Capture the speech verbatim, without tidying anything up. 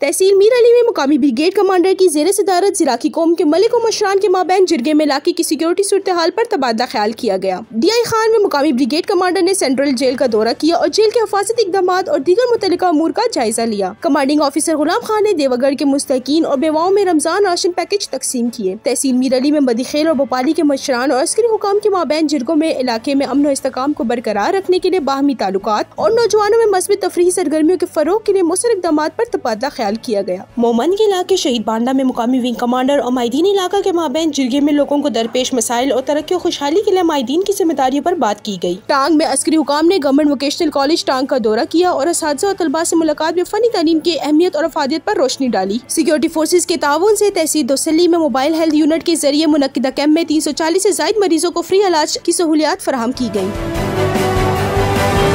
तहसील मीर अली में मुकामी brigade commander की जेर सदारत इलाकी कौम के मलिक और मशरान के माबैन जिरगे में इलाके की सिक्योरिटी सूरत हाल पर तबादला ख्याल किया गया। डी आई खान में मुकामी ब्रिगेड कमांडर ने सेंट्रल जेल का दौरा किया और जेल के हिफाजती इक़दाम और दीगर मुतल्लिका अमूर का जायजा लिया। कमांडिंग ऑफिसर गुलाम खान ने देवगढ़ के मुस्तकीन और बेवाओं में रमजान राशन पैकेज तकसीम किए। तहसील मीर अली में बदीखेल और भोपाली के मशरान और अस्करी हुकाम के माबैन जिरगों में इलाके में अमन और इस्तेकाम को बरकरार रखने के लिए बाहमी ताल्लुकात और नौजवानों में मस्बत तफरीही सरगर्मियों के फरोग के लिए मुसर इक़दाम पर तबादला ख्याल किया गया। मोमन के इलाके शहीद बांडा में मुकामी विंग कमांडर और माहिदीन इलाका के माबैन जिरगे में लोगों को दरपेश मसाइल और तरक्की और खुशहाली के लिए माहिदीन की जिम्मेदारियों पर बात की गई। टांग में अस्करी हुकाम ने गवर्नमेंट वोकेशनल कॉलेज टांग का दौरा किया और असातिज़ा और तलबा से मुलाकात में फनी तालीम की अहमियत और अफादियत पर रोशनी डाली। सिक्योरिटी फोर्सेज के ताउन से तहसील दोसली में मोबाइल हेल्थ यूनिट के जरिए मुनक्किदा कैंप में तीन सौ चालीस से ज़ायद मरीजों को फ्री इलाज की सहूलियात फराहम की गयी।